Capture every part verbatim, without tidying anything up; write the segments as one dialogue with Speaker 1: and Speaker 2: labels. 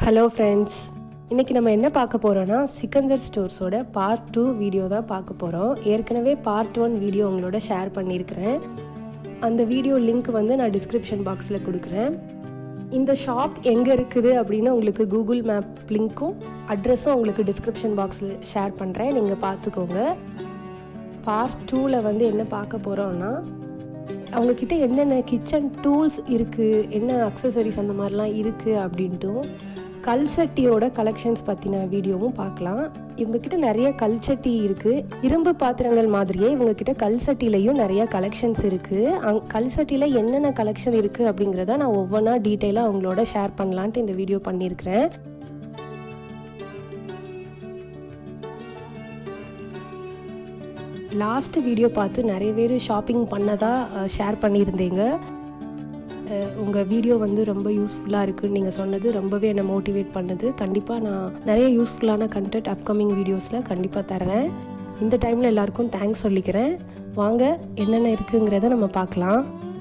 Speaker 1: Hello friends, இன்னைக்கு நம்ம என்ன பார்க்க போறோம்னா சிக்கந்தர் ஸ்டோர்ஸோட பார்ட் டூ வீடியோ தான் பார்க்க போறோம். ஏற்கனவே பார்ட் ஒன் வீடியோ உங்களோட ஷேர் பண்ணியிருக்கிறேன். அந்த வீடியோ லிங்க் வந்து நான் டிஸ்கிரிப்ஷன் பாக்ஸில் கொடுக்குறேன். இந்த ஷாப் எங்கே இருக்குது அப்படின்னு உங்களுக்கு கூகுள் மேப் லிங்க்கும் அட்ரஸும் உங்களுக்கு டிஸ்கிரிப்ஷன் பாக்ஸில் ஷேர் பண்ணுறேன், நீங்கள் பார்த்துக்கோங்க. பார்ட் டூவில் வந்து என்ன பார்க்க போகிறோம்னா அவங்கக்கிட்ட என்னென்ன கிச்சன் டூல்ஸ் இருக்குது, என்ன அக்சசரிஸ் அந்த மாதிரிலாம் இருக்குது அப்படின்ட்டும் கல்சட்டியோட கலெக்ஷன்ஸ் பற்றின வீடியோவும் பார்க்கலாம். இவங்கக்கிட்ட நிறைய கல்சட்டி இருக்குது. இரும்பு பாத்திரங்கள் மாதிரியே இவங்கக்கிட்ட கல்சட்டிலையும் நிறைய கலெக்ஷன்ஸ் இருக்குது. அங் கல்சட்டியில் என்னென்ன கலெக்ஷன் இருக்குது அப்படிங்கிறத நான் ஒவ்வொன்றா டீட்டெயிலாக அவங்களோட ஷேர் பண்ணலான்ட்டு இந்த வீடியோ பண்ணியிருக்கிறேன். லாஸ்ட்டு வீடியோ பார்த்து நிறைய பேர் ஷாப்பிங் பண்ணதாக ஷேர் பண்ணியிருந்தீங்க. உங்கள் வீடியோ வந்து ரொம்ப யூஸ்ஃபுல்லாக இருக்குதுன்னு நீங்கள் சொன்னது ரொம்பவே என்னை மோட்டிவேட் பண்ணுது. கண்டிப்பாக நான் நிறைய யூஸ்ஃபுல்லான கண்டென்ட் அப்கமிங் வீடியோஸில் கண்டிப்பாக தரேன். இந்த டைமில் எல்லாருக்கும் தேங்க்ஸ் சொல்லிக்கிறேன். வாங்க என்னென்ன இருக்குங்கிறத நம்ம பார்க்கலாம்.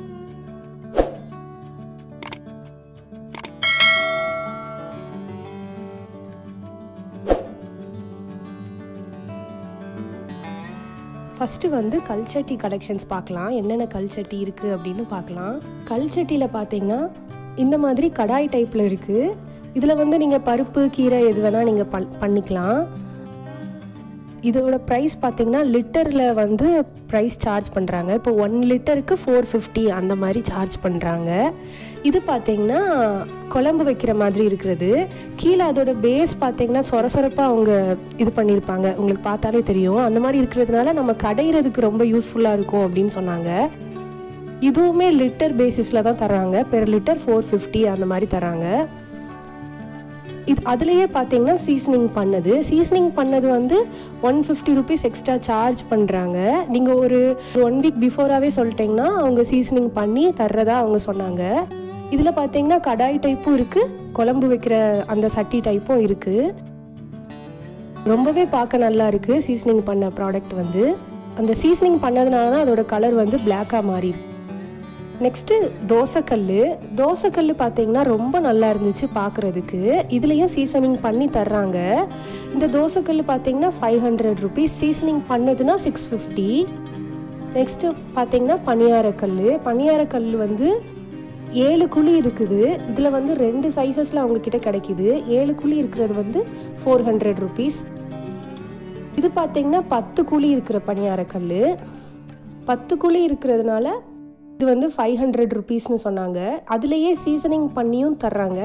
Speaker 1: ஃபஸ்ட்டு வந்து கல்சட்டி கலெக்ஷன்ஸ் பார்க்கலாம். என்னென்ன கல்சட்டி இருக்குது அப்படின்னு பார்க்கலாம். கல்சட்டியில் பார்த்தீங்கன்னா இந்த மாதிரி கடாய் டைப்பில் இருக்குது. இதில் வந்து நீங்கள் பருப்பு கீரை எது வேணால் நீங்கள் பண் பண்ணிக்கலாம். இதோட ப்ரைஸ் பார்த்தீங்கன்னா லிட்டரில் வந்து ப்ரைஸ் சார்ஜ் பண்ணுறாங்க. இப்போ ஒன் லிட்டருக்கு ஃபோர் ஃபிஃப்டி அந்த மாதிரி சார்ஜ் பண்ணுறாங்க. இது பார்த்தீங்கன்னா குழம்பு வைக்கிற மாதிரி இருக்கிறது. கீழே அதோட பேஸ் பார்த்தீங்கன்னா சொர சொரப்பாக அவங்க இது பண்ணியிருப்பாங்க, உங்களுக்கு பார்த்தாலே தெரியும். அந்த மாதிரி இருக்கிறதுனால நம்ம கடையிறதுக்கு ரொம்ப யூஸ்ஃபுல்லாக இருக்கும் அப்படின்னு சொன்னாங்க. இதுவுமே லிட்டர் பேசிஸில் தான் தராங்க. பெர் லிட்டர் ஃபோர் ஃபிஃப்டி அந்த மாதிரி தராங்க. இது அதுலேயே பார்த்தீங்கன்னா சீசனிங் பண்ணது சீசனிங் பண்ணது வந்து one fifty rupees extra charge பண்ணுறாங்க. நீங்கள் ஒரு ஒன் வீக் பிஃபோராகவே சொல்லிட்டிங்கன்னா அவங்க சீசனிங் பண்ணி தர்றதா அவங்க சொன்னாங்க. இதில் பார்த்தீங்கன்னா கடாய் டைப்பும் இருக்குது, குழம்பு வைக்கிற அந்த சட்டி டைப்பும் இருக்குது. ரொம்பவே பார்க்க நல்லா இருக்குது. சீசனிங் பண்ண ப்ராடக்ட் வந்து அந்த சீசனிங் பண்ணதுனால தான் அதோட கலர் வந்து பிளாக்காக மாறி இருக்கு. நெக்ஸ்ட்டு தோசைக்கல். தோசைக்கல் பார்த்தீங்கன்னா ரொம்ப நல்லா இருந்துச்சு பார்க்குறதுக்கு. இதுலேயும் சீசனிங் பண்ணி தர்றாங்க. இந்த தோசைக்கல் பார்த்தீங்கன்னா ஃபைவ் ஹண்ட்ரட் ருபீஸ், சீசனிங் பண்ணதுன்னா சிக்ஸ் ஃபிஃப்டி. நெக்ஸ்ட்டு பார்த்தீங்கன்னா பணியாரக்கல். பணியாரக்கல் வந்து ஏழு குழி இருக்குது. இதில் வந்து ரெண்டு சைஸஸில் அவங்கக்கிட்ட கிடைக்கிது. ஏழு குழி இருக்கிறது வந்து ஃபோர் ஹண்ட்ரட் ருபீஸ். இது பார்த்தீங்கன்னா பத்து குழி இருக்கிற பணியாரக்கல். பத்து குழி இருக்கிறதுனால இது வந்து ஃபைவ் ஹண்ட்ரட் ருபீஸ்னு சொன்னாங்க. அதுலேயே சீசனிங் பண்ணியும் தர்றாங்க.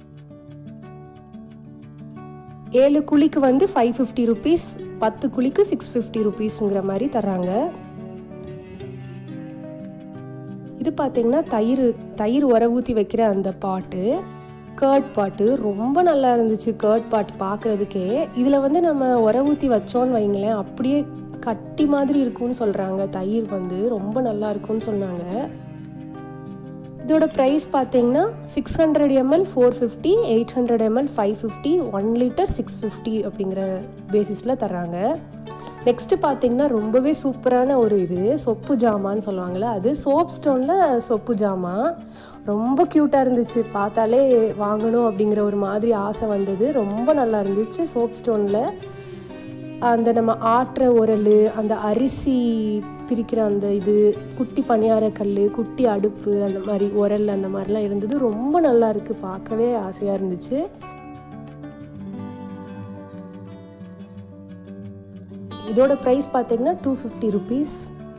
Speaker 1: ஏழு குழிக்கு வந்து ஃபைவ் ஃபிஃப்டி ருபீஸ், பத்து குழிக்கு சிக்ஸ் ஃபிஃப்டி ருபீஸுங்கிற மாதிரி தர்றாங்க. இது பார்த்தீங்கன்னா தயிர் தயிர் உர ஊற்றி வைக்கிற அந்த பாட்டு, கர்ட் பாட்டு ரொம்ப நல்லா இருந்துச்சு. கர்ட் பாட்டு பார்க்குறதுக்கே இதில் வந்து நம்ம உர ஊற்றி வச்சோன்னு வைங்களேன், அப்படியே கட்டி மாதிரி இருக்கும்னு சொல்கிறாங்க. தயிர் வந்து ரொம்ப நல்லா இருக்கும்னு சொன்னாங்க. இதோட ப்ரைஸ் பார்த்தீங்கன்னா six hundred ML four fifty, eight hundred ML five fifty, one litre six fifty அப்படிங்கிற பேசிஸில் தர்றாங்க. நெக்ஸ்ட்டு பார்த்தீங்கன்னா ரொம்பவே சூப்பரான ஒரு இது சொப்பு ஜாமான்னு சொல்லுவாங்கள்ல, அது சோப் ஸ்டோனில் சொப்பு ஜாமா. ரொம்ப க்யூட்டாக இருந்துச்சு. பார்த்தாலே வாங்கணும் அப்படிங்கிற ஒரு மாதிரி ஆசை வந்தது. ரொம்ப நல்லா இருந்துச்சு. சோப் ஸ்டோனில் அந்த நம்ம ஆட்டுற உரல், அந்த அரிசி பிரிக்கிற அந்த இது, குட்டி பணியாரக்கல், குட்டி அடுப்பு, அந்த மாதிரி உரல் அந்த மாதிரிலாம் இருந்தது. ரொம்ப நல்லா இருக்குது, பார்க்கவே ஆசையாக இருந்துச்சு. இதோட ப்ரைஸ் பார்த்தீங்கன்னா டூ ஃபிஃப்டி ருபீஸ்.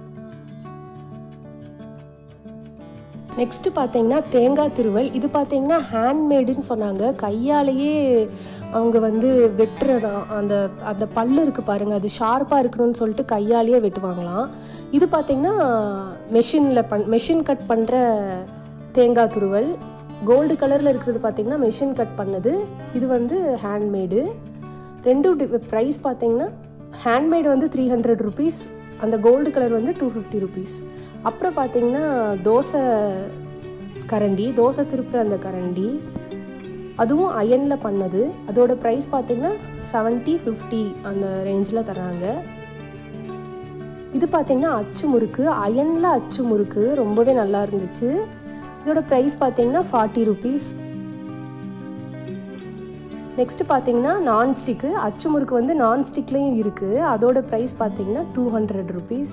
Speaker 1: நெக்ஸ்ட்டு பார்த்தீங்கன்னா தேங்காய் திருவல். இது பார்த்தீங்கன்னா ஹேண்ட்மேடுன்னு சொன்னாங்க. கையாலேயே அவங்க வந்து வெட்டுறதான். அந்த அந்த பல்லு இருக்குது பாருங்கள், அது ஷார்ப்பாக இருக்கணும்னு சொல்லிட்டு கையாலேயே வெட்டுவாங்களாம். இது பார்த்தீங்கன்னா மெஷினில் பண் மெஷின் கட் பண்ணுற தேங்காய் துருவல். கோல்டு கலரில் இருக்கிறது பார்த்தீங்கன்னா மெஷின் கட் பண்ணது, இது வந்து ஹேண்ட்மேடு. ரெண்டும் ப்ரைஸ் பார்த்தீங்கன்னா ஹேண்ட்மேடு வந்து த்ரீ ஹண்ட்ரட் ருபீஸ், அந்த கோல்டு கலர் வந்து டூ ஃபிஃப்டி ருபீஸ். அப்புறம் பார்த்தீங்கன்னா தோசை கரண்டி, தோசை திருப்புற அந்த கரண்டி, அதுவும் அயனில் பண்ணது. அதோட ப்ரைஸ் பார்த்தீங்கன்னா செவன்ட்டி ஃபிஃப்டி அந்த ரேஞ்சில் தராங்க. இது பார்த்தீங்கன்னா அச்சு முறுக்கு, அயனில் அச்சு முறுக்கு ரொம்பவே நல்லா இருந்துச்சு. இதோட ப்ரைஸ் பார்த்தீங்கன்னா ஃபார்ட்டி ருபீஸ். நெக்ஸ்ட்டு பார்த்தீங்கன்னா நான்ஸ்டிக்கு அச்சு முறுக்கு வந்து நான்ஸ்டிக்லேயும் இருக்குது. அதோட ப்ரைஸ் பார்த்தீங்கன்னா டூ ஹண்ட்ரட் ருபீஸ்.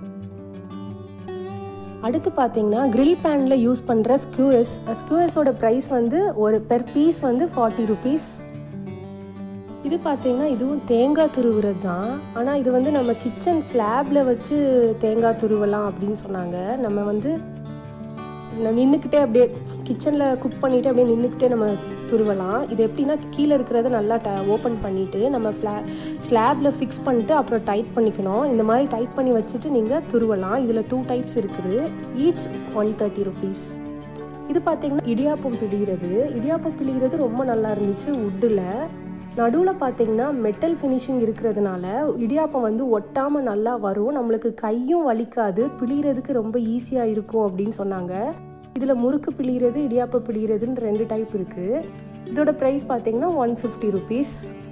Speaker 1: அடுத்து பார்த்தீங்கன்னா கிரில் பேனில் யூஸ் பண்ணுற ஸ்க்யூஎஸ் ஸ்க்யூஎஸோட ப்ரைஸ் வந்து ஒரு பெர் பீஸ் வந்து ஃபார்ட்டி ருபீஸ். இது பார்த்தீங்கன்னா இதுவும் தேங்காய் துருவுறது தான். ஆனால் இது வந்து நம்ம கிச்சன் ஸ்லாபில் வச்சு தேங்காய் துருவலாம் அப்படின்னு சொன்னாங்க. நம்ம வந்து நின்றுக்கிட்டே அப்படியே கிச்சனில் குக் பண்ணிவிட்டு அப்படியே நின்றுக்கிட்டே நம்ம துருவலாம். இது எப்படின்னா கீழே இருக்கிறத நல்லா ட ஓப்பன் பண்ணிவிட்டு நம்ம ஃப்ளா ஸ்லாபில் ஃபிக்ஸ் பண்ணிட்டு அப்புறம் டைட் பண்ணிக்கணும். இந்த மாதிரி டைட் பண்ணி வச்சுட்டு நீங்கள் துருவலாம். இதில் டூ டைப்ஸ் இருக்குது. Each one thirty rupees. இது பார்த்தீங்கன்னா இடியாப்பம் பிழிகிறது. இடியாப்பம் பிழிகிறது ரொம்ப நல்லா இருந்துச்சு வுட்டில். நடுவில் பார்த்தீங்கன்னா மெட்டல் ஃபினிஷிங் இருக்கிறதுனால இடியாப்பம் வந்து ஒட்டாமல் நல்லா வரும். நம்மளுக்கு கையும் வலிக்காது, பிழிகிறதுக்கு ரொம்ப ஈஸியாக இருக்கும் அப்படின்னு சொன்னாங்க. இதில் முறுக்கு பிழிகிறது இடியாப்பம் பிழிகிறதுன்னு ரெண்டு டைப் இருக்குது. இதோட ப்ரைஸ் பார்த்தீங்கன்னா ஒன் ஃபிஃப்டி ருபீஸ்.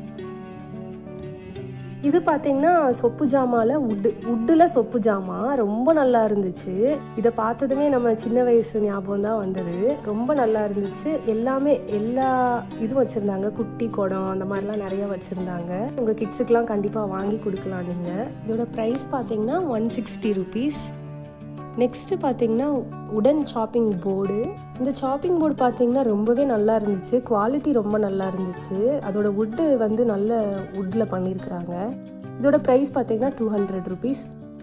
Speaker 1: இது பார்த்தீங்கன்னா சொப்பு ஜாமாவில் உட்டு உட்டில் சொப்பு ஜாமா ரொம்ப நல்லா இருந்துச்சு. இதை பார்த்ததுமே நம்ம சின்ன வயசு ஞாபகம் தான் வந்தது. ரொம்ப நல்லா இருந்துச்சு. எல்லாமே எல்லா இதுவும் வச்சுருந்தாங்க. குட்டி குடம் அந்த மாதிரிலாம் நிறையா வச்சுருந்தாங்க. உங்கள் கிட்ஸுக்கெலாம் கண்டிப்பாக வாங்கி கொடுக்கலாம் நீங்கள். இதோட ப்ரைஸ் பார்த்தீங்கன்னா ஒன் சிக்ஸ்டி ருபீஸ். நெக்ஸ்ட்டு பார்த்தீங்கன்னா உடன் சாப்பிங் போர்டு. இந்த சாப்பிங் போர்டு பார்த்தீங்கன்னா ரொம்பவே நல்லா இருந்துச்சு. குவாலிட்டி ரொம்ப நல்லா இருந்துச்சு. அதோட வுட்டு வந்து நல்ல வுட்டில் பண்ணியிருக்கிறாங்க. இதோட ப்ரைஸ் பார்த்தீங்கன்னா டூ ஹண்ட்ரட் ருபீஸ்.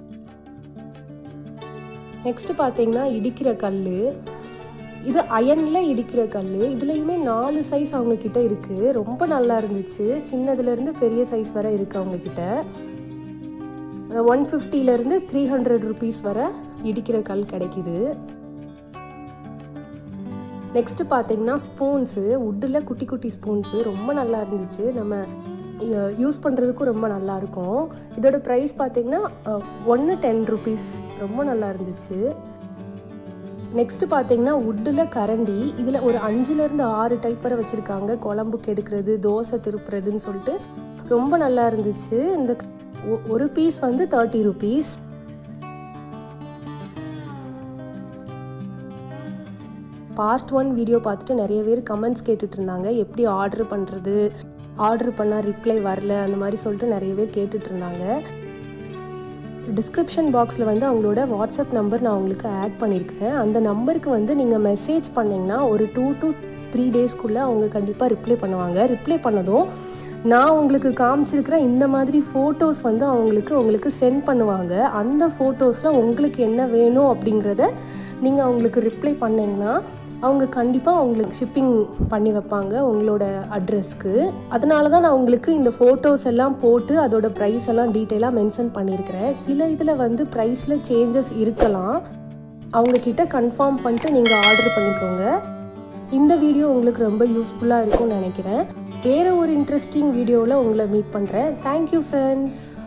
Speaker 1: நெக்ஸ்ட்டு பார்த்தீங்கன்னா இடிக்கிற கல். இது அயனில் இடிக்கிற கல். இதுலேயுமே நாலு சைஸ் அவங்கக்கிட்ட இருக்குது. ரொம்ப நல்லா இருந்துச்சு. சின்னதுலேருந்து பெரிய சைஸ் வரை இருக்குது அவங்கக்கிட்ட. ஒன் ஃபிஃப்டிலேருந்து த்ரீ ஹண்ட்ரட் ருபீஸ் வரை இடிக்கிற கல் கிடைக்கிது. நெக்ஸ்ட்டு பார்த்தீங்கன்னா ஸ்பூன்ஸு. வுட்டில் குட்டி குட்டி ஸ்பூன்ஸு ரொம்ப நல்லா இருந்துச்சு. நம்ம யூஸ் பண்ணுறதுக்கும் ரொம்ப நல்லாயிருக்கும். இதோட ப்ரைஸ் பார்த்தீங்கன்னா ஒன்று டென் ருபீஸ். ரொம்ப நல்லா இருந்துச்சு. நெக்ஸ்ட்டு பார்த்தீங்கன்னா வுட்டில் கரண்டி. இதில் ஒரு அஞ்சுலேருந்து ஆறு டைப் வரை வச்சுருக்காங்க. குழம்புக்கு எடுக்கிறது, தோசை திருப்புறதுன்னு சொல்லிட்டு ரொம்ப நல்லா இருந்துச்சு. இந்த ஒரு பீஸ் வந்து thirty rupees. Part one video பார்த்துட்டு நிறைய பேர் கமெண்ட்ஸ் கேட்டுட்டு இருந்தாங்க. எப்படி ஆர்டர் பண்ணுறது, ஆர்டர் பண்ணால் ரிப்ளை வரல அந்த மாதிரி சொல்லிட்டு நிறைய பேர் கேட்டுட்டு இருந்தாங்க. டிஸ்கிரிப்ஷன் பாக்ஸில் வந்து அவங்களோட வாட்ஸ்அப் நம்பர் நான் உங்களுக்கு ஆட் பண்ணியிருக்கிறேன். அந்த நம்பருக்கு வந்து நீங்கள் மெசேஜ் பண்ணிங்கன்னா ஒரு டூ டு த்ரீ டேஸ்க்குள்ளே அவங்க கண்டிப்பாக ரிப்ளை பண்ணுவாங்க. ரிப்ளை பண்ணதும் நான் உங்களுக்கு காமிச்சிருக்கிற இந்த மாதிரி ஃபோட்டோஸ் வந்து அவங்களுக்கு உங்களுக்கு சென்ட் பண்ணுவாங்க. அந்த ஃபோட்டோஸில் உங்களுக்கு என்ன வேணும் அப்படிங்கிறத நீங்கள் அவங்களுக்கு ரிப்ளை பண்ணிங்கன்னா அவங்க கண்டிப்பாக அவங்களுக்கு ஷிப்பிங் பண்ணி வைப்பாங்க உங்களோட அட்ரஸ்க்கு. அதனால தான் நான் உங்களுக்கு இந்த ஃபோட்டோஸ் எல்லாம் போட்டு அதோட ப்ரைஸ் எல்லாம் டீட்டெயிலாக மென்ஷன் பண்ணியிருக்கிறேன். சில இதில் வந்து ப்ரைஸில் சேஞ்சஸ் இருக்கலாம். அவங்கக்கிட்ட கன்ஃபார்ம் பண்ணிட்டு நீங்கள் ஆர்டர் பண்ணிக்கோங்க. இந்த வீடியோ உங்களுக்கு ரொம்ப யூஸ்ஃபுல்லாக இருக்கும்னு நினைக்கிறேன். வேறு ஒரு இன்ட்ரெஸ்டிங் வீடியோவில் உங்களை மீட் பண்ணுறேன். Thank you friends.